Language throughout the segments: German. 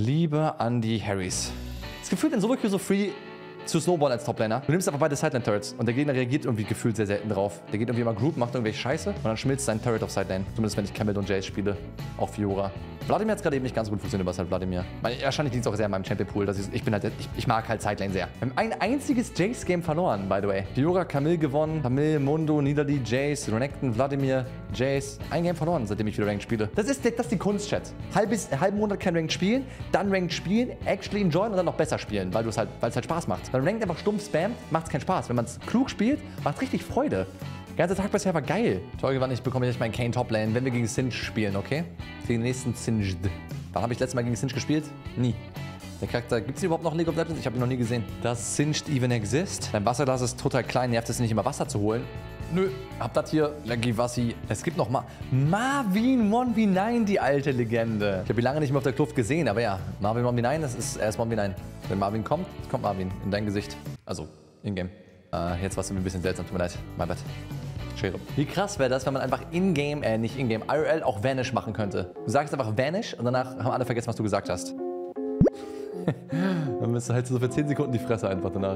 Liebe an die Harrys. Das gefühlt in Solo-Queue so free zu Snowball als Toplaner. Du nimmst einfach beide Sideline-Turrets und der Gegner reagiert irgendwie gefühlt sehr selten drauf. Der geht irgendwie immer Group, macht irgendwelche Scheiße und dann schmilzt sein Turret auf Sideline. Zumindest wenn ich Camel und Jace spiele. Auch Fiora. Vladimir hat es gerade eben nicht ganz gut funktioniert, was halt Vladimir. Wahrscheinlich liegt es auch sehr in meinem Champion-Pool. Ich mag halt Sideline sehr. Wir haben ein einziges Jace-Game verloren, by the way. Fiora, Camille gewonnen. Camille, Mundo, Nidalee, Jace, Renekton, Vladimir, Jace. Ein Game verloren, seitdem ich wieder Ranked spiele. Das ist die Kunst, Chat. Halben Monat kein Ranked spielen, dann Ranked spielen, actually enjoyen und dann noch besser spielen, weil es halt Spaß macht. Wenn Ranked einfach stumpf spammt, macht es keinen Spaß. Wenn man es klug spielt, macht es richtig Freude. Der ganze Tag bisher war geil. Toll gewonnen, ich bekomme jetzt meinen Kayn Toplane, wenn wir gegen Singed spielen, okay? Gegen den nächsten Singed. Wann habe ich letztes Mal gegen Singed gespielt? Nie. Der Charakter, gibt es überhaupt noch in League of Legends? Ich habe ihn noch nie gesehen. Does Singed even exist? Dein Wasserglas ist total klein, nervt es nicht immer Wasser zu holen. Nö, hab das hier. Legivassi. Es gibt noch mal Marvin 1v9, die alte Legende. Ich habe ihn lange nicht mehr auf der Kluft gesehen, aber ja, Marvin 1v9, er ist 1v9. Wenn Marvin kommt, kommt Marvin in dein Gesicht. Also, in-game. Jetzt war es mir ein bisschen seltsam, tut mir leid. My bad. Schere. Wie krass wäre das, wenn man einfach in-game, nicht in-game, IRL auch Vanish machen könnte. Du sagst einfach Vanish und danach haben alle vergessen, was du gesagt hast. Dann bist du halt so für 10 Sekunden die Fresse einfach danach.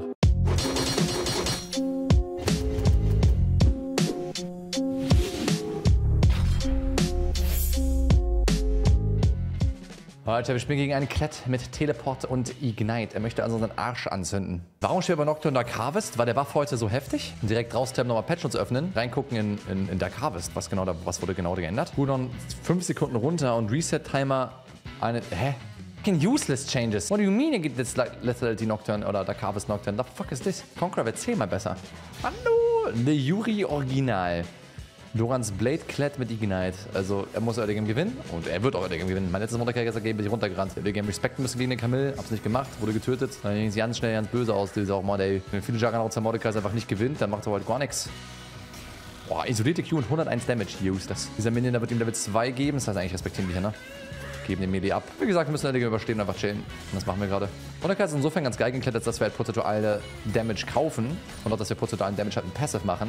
Leute, wir spielen gegen einen Klett mit Teleport und Ignite. Er möchte also unseren Arsch anzünden. Warum steht bei Nocturne Dark Harvest? War der Buff heute so heftig? Und direkt raustappen, nochmal Patch uns öffnen. Reingucken in Dark Harvest. Was wurde genau geändert? Cooldown 5 Sekunden runter und Reset-Timer eine... Hä? Useless changes. What do you mean you get this Lethality Nocturne oder Dark Harvest Nocturne? The fuck is this? Conqueror, erzähl mal besser. Hallo! The Yuri Original. Dorans Blade Klett mit Ignite. Also, er muss Early Game gewinnen und er wird auch Early Game gewinnen. Mein letztes Mordecai-Game bin ich runtergerannt. Early Game respekten müssen gegen den Camille. Hab's nicht gemacht, wurde getötet. Dann ging es ganz schnell, ganz böse aus. Diese auch Mod, ey. Wenn viele Juggernauts der Mordecai einfach nicht gewinnt, dann macht er halt gar nichts. Boah, isolierte Q und 101 Damage. Useless. Dieser Minion, der wird ihm Level 2 geben. Das heißt eigentlich respektieren wir hier, ne? Geben den Melee ab. Wie gesagt, wir müssen Early Game überstehen und einfach chillen. Und das machen wir gerade. Mordecai ist insofern ganz geil geklettert, dass wir halt prozentuale Damage kaufen. Und auch, dass wir prozentualen Damage halt in Passive machen.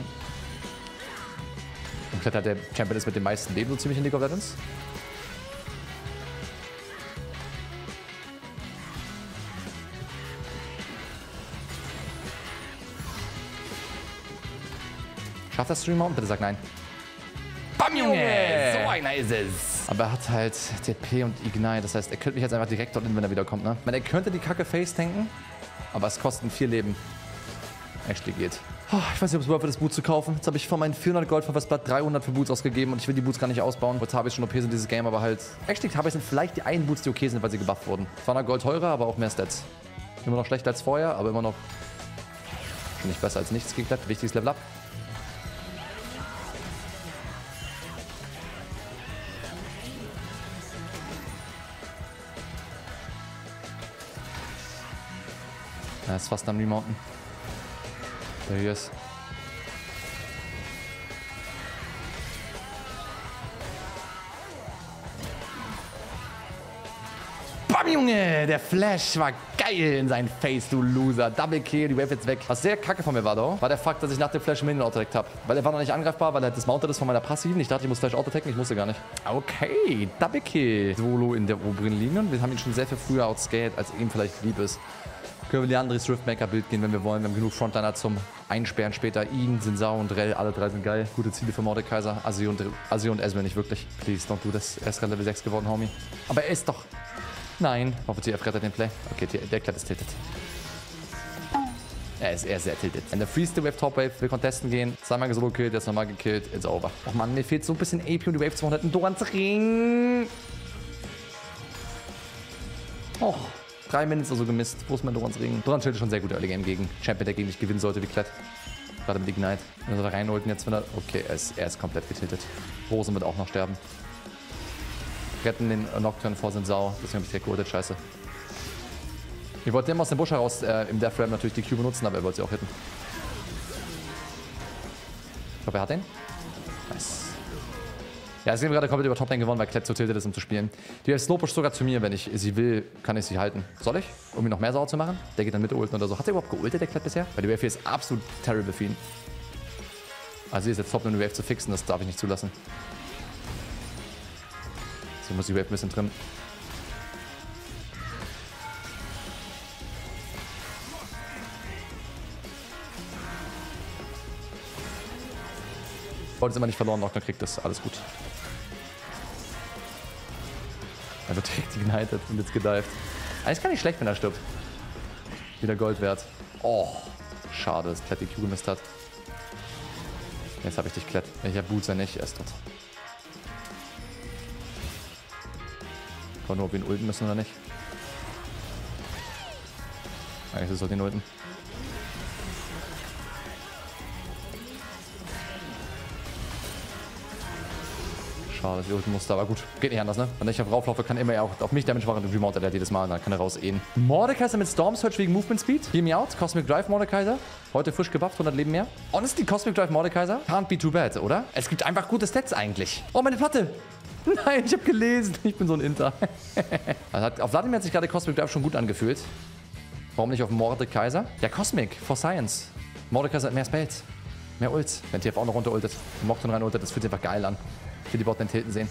Und Klett hat der Champion ist mit den meisten Leben so ziemlich in League of Legends. Schafft das Stream Mount? Bitte sag nein. Bam, Junge! So einer ist es! Aber er hat halt TP und Ignite, das heißt, er könnte mich jetzt einfach direkt dort in, wenn er wiederkommt, ne? Ich meine, er könnte die Kacke Face tanken, aber es kostet 4 Leben. Actually geht. Oh, ich weiß nicht, ob es überhaupt für das Boot zu kaufen. Jetzt habe ich von meinen 400 Gold für das Blatt 300 für Boots ausgegeben und ich will die Boots gar nicht ausbauen. Weil Tabis schon OP sind dieses Game, aber halt... Actually, Tabis sind vielleicht die einen Boots, die okay sind, weil sie gebufft wurden. 200 Gold teurer, aber auch mehr Stats. Immer noch schlechter als vorher, aber immer noch... Schon nicht besser als nichts gegen Klett. Wichtiges Level up. Er ist fast am Remounten. There he is. Bam, Junge! Der Flash war geil in sein Face, du Loser. Double Kill, die Wave jetzt weg. Was sehr kacke von mir war, though, war der Fakt, dass ich nach dem Flash Minion autodeckt habe. Weil er war noch nicht angreifbar, weil er dismounted ist von meiner Passiven. Ich dachte, ich muss Flash autodecken, ich musste gar nicht. Okay, Double Kill. Solo in der oberen Linie. Wir haben ihn schon sehr viel früher outscaled, als ihm vielleicht lieb ist. Können wir Leandris Riftmaker-Bild gehen, wenn wir wollen. Wir haben genug Frontliner zum Einsperren später. Ihn, Sinsao und Rell, alle drei sind geil. Gute Ziele für Mordekaiser. Azir und Esme nicht wirklich. Please, don't do this. Er ist gerade Level 6 geworden, Homie. Aber er ist doch... Nein. Hoffe, TF rettet den Play. Okay, der Klett ist tilted. Er ist sehr tilted. Wenn der Freeze the Wave Top Wave will contesten gehen. Zweimal gesolo killt, jetzt nochmal gekillt. It's over. Och man, mir fehlt so ein bisschen AP und die Wave 200 in Dorans Ring. Och. 3 Minutes oder so gemisst. Wo ist mein Dorans Ring? Doran chillt schon sehr gut Early Game gegen Champion, der gegen dich gewinnen sollte wie Klett. Gerade mit Ignite. Wenn er da reinholt und jetzt, wenn er... Okay, er ist komplett getiltet. Rosen wird auch noch sterben. Retten den Nocturne vor Sinsao. Deswegen habe ich direkt geholt, scheiße. Ich wollte den aus dem Busch heraus im Death Ram natürlich die Q benutzen, aber er wollte sie auch hitten. Ich glaube, er hat den. Nice. Ja, es ist gerade komplett über Toplane gewonnen, weil Klett so tiltet ist, um zu spielen. Die hat Slowpush sogar zu mir, wenn ich sie will, kann ich sie halten. Soll ich? Um ihn noch mehr sauer zu machen? Der geht dann mit ulten oder so. Hat er überhaupt geultet, der Klett bisher? Weil die Wave hier ist absolut terrible für ihn. Also sie ist jetzt top, um die Wave zu fixen, das darf ich nicht zulassen. So muss die Wave ein bisschen trimmen. Default ist immer nicht verloren, Nocturne kriegt das. Alles gut. Er wird direkt ignited und jetzt gedived. Eigentlich gar nicht schlecht, wenn er stirbt. Wieder Gold wert. Oh, schade, dass Klett die Q gemisst hat. Jetzt habe ich dich, Klett. Ich habe Boots ja nicht, er ist tot. Ich wollte nur, ob wir ihn ulten müssen oder nicht. Eigentlich ist es doch den ulten. Schade, dass ich ulten musste, aber gut. Geht nicht anders, ne? Wenn ich auf rauflaufe, kann immer auch auf mich Damage machen und remountet er jedes Mal und dann kann er raus ehen. Mordekaiser mit Storm Surge wegen Movement Speed. Hear me out. Cosmic Drive Mordekaiser. Heute frisch gebufft, 100 Leben mehr. Honestly, Cosmic Drive Mordekaiser can't be too bad, oder? Es gibt einfach gute Stats eigentlich. Oh, meine Platte! Nein, ich habe gelesen. Ich bin so ein Inter. Also auf Vladimir hat sich gerade Cosmic Drive schon gut angefühlt. Warum nicht auf Mordekaiser? Ja, Cosmic, for Science. Mordekaiser hat mehr Spells. Mehr Ults. Wenn TF auch noch runter ultet. Nocturne rein ultet, das fühlt sich einfach geil an. Ich will die Bot den Tilten sehen.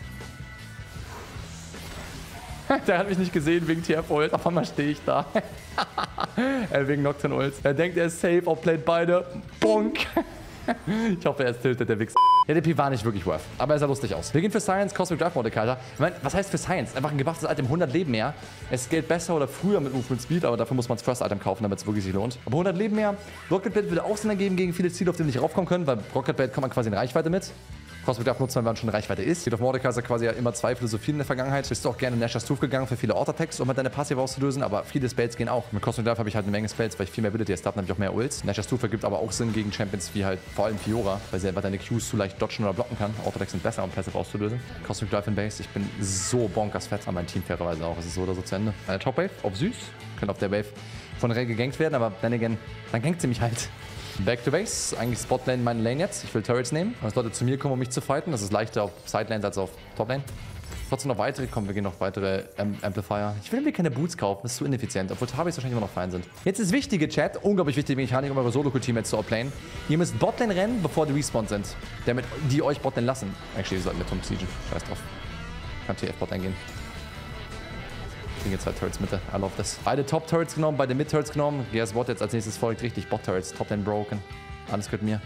Der hat mich nicht gesehen wegen TF-Ult. Auf einmal stehe ich da. Wegen Nocturne-Ults. Er denkt, er ist safe, outplayed beide. Bonk. Ich hoffe, er ist tiltet, der Wichs. Der DP war nicht wirklich worth, aber er sah lustig aus. Wir gehen für Science, Cosmic Drive Mordekaiser. Ich meine, was heißt für Science? Einfach ein gebufftes Item, 100 Leben mehr. Es geht besser oder früher mit Movement Speed, aber dafür muss man das First Item kaufen, damit es wirklich sich lohnt. Aber 100 Leben mehr. Rocket Blade würde auch Sinn ergeben gegen viele Ziele, auf die wir nicht raufkommen können, weil Rocket Blade kommt man quasi in Reichweite mit. Cosmic Drive nutzen, wenn man schon in Reichweite ist. Geht auf Mordekaiser quasi ja immer zwei Philosophien in der Vergangenheit. Bist du auch gerne in Nashor's Tooth gegangen für viele Auto-Attacks, um halt deine Passive auszulösen, aber viele Spells gehen auch. Mit Cosmic Drive habe ich halt eine Menge Spells, weil ich viel mehr Ability habe, nämlich auch mehr Ults. Nashor's Tooth ergibt aber auch Sinn gegen Champions wie halt vor allem Fiora, weil sie einfach deine Qs zu leicht dodgen oder blocken kann. Auto-Attacks sind besser, um Passive auszulösen. Cosmic Drive in Base, ich bin so bonkers fett, an mein Team fairerweise auch. Es ist so oder so zu Ende. Eine Top-Wave auf süß, können auf der Wave von Rey gegankt werden, aber dann again, dann gankt sie mich halt. Back to Base, eigentlich Spotlane meine Lane jetzt. Ich will Turrets nehmen, dass Leute zu mir kommen, um mich zu fighten. Das ist leichter auf Sidelanes als auf Toplane. Trotzdem noch weitere, komm, wir gehen noch weitere Amplifier. Ich will irgendwie keine Boots kaufen, das ist zu ineffizient, obwohl Tabis wahrscheinlich immer noch fein sind. Jetzt ist wichtige Chat, unglaublich wichtige Mechanik, um eure Solo-Teammates zu outplayen. Ihr müsst Botlane rennen, bevor die respawned sind. Damit die euch Botlane lassen. Actually, wir sollten mit Tom siegen. Scheiß drauf. Kann TF Botlane gehen. Ich kriege jetzt 2 Turrets Mitte. I love this. Beide Top-Turrets genommen, beide Mid-Turrets genommen. Gears Bot jetzt als nächstes folgt. Richtig, Bot-Turrets. Top-Lane broken. Alles gehört mir.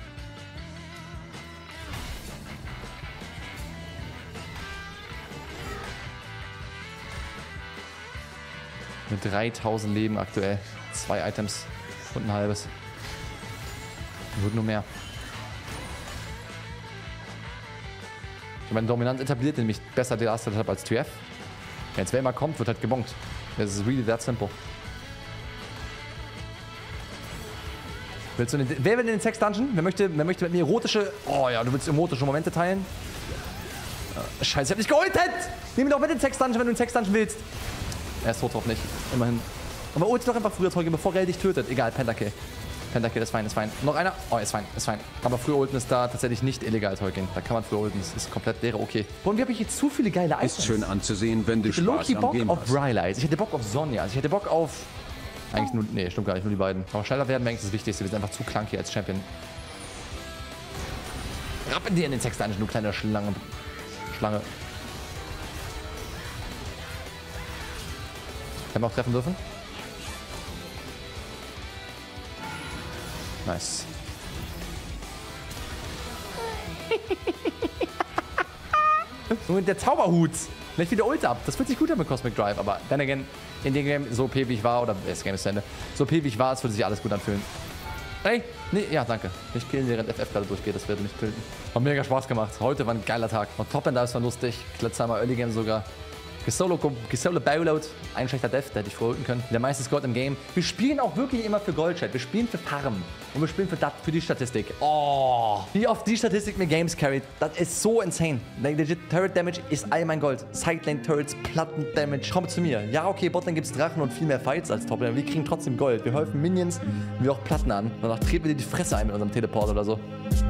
Mit 3000 Leben aktuell. 2 Items und ein halbes. Wird nur mehr. Ich meine, Dominanz etabliert nämlich besser die Last Setup als TF. Jetzt, wer immer kommt, wird halt gebonkt. Das ist really that simple. Willst du wer will in den Sex Dungeon? Wer möchte mit mir erotische... Oh ja, du willst erotische Momente teilen? Scheiße, ich hab dich geultet! Nimm ihn doch mit in den Sex Dungeon, wenn du in den Sex Dungeon willst. Er ist tot drauf nicht. Immerhin. Aber ult doch einfach früher, Tolkien, bevor er dich tötet. Egal, Pentakill. Pentakill ist fein, ist fein. Noch einer? Oh, ist fein, ist fein. Aber früher ulten ist da tatsächlich nicht illegal, Tolkien. Da kann man früher ulten, das ist komplett wäre okay. Und wie habe ich jetzt zu viele geile Items? Ist schön anzusehen, wenn du Spaß am Bock Game auf hast. Rylai's. Ich hätte Bock auf Sonja. Also ich hätte Bock auf... Eigentlich nur... Nee, stimmt gar nicht, nur die beiden. Aber schneller werden wäre eigentlich das Wichtigste. Wir sind einfach zu clunky als Champion. Rappen dir in den Sex Dungeon, du kleine Schlange. Haben wir auch treffen dürfen? Nice. Und der Zauberhut. Vielleicht wieder Ult ab. Das fühlt sich gut an mit Cosmic Drive, aber dann again, in dem Game so OP wie ich war, oder das Game ist zu Ende, so OP wie ich war, es würde sich alles gut anfühlen. Ey, nee, ja, danke. Nicht killen, während FF gerade durchgeht, das wird nicht killen. Hat mega Spaß gemacht. Heute war ein geiler Tag. Und Top-End war lustig. Letztes Mal Early Game sogar. Gesolo Bailout, ein schlechter Death, der hätte ich vorholen können. Der meiste Gold im Game. Wir spielen auch wirklich immer für Gold-Chat. Wir spielen für Farm. Und wir spielen für die Statistik. Oh, wie oft die Statistik mir Games carried. Das ist so insane. Legit Turret Damage ist all mein Gold. Sidelane Turrets, Platten Damage. Kommt zu mir. Ja, okay, Botlane gibt's Drachen und viel mehr Fights als Toplane. Wir kriegen trotzdem Gold. Wir häufen Minions wie auch Platten an. Danach treten wir dir die Fresse ein mit unserem Teleport oder so.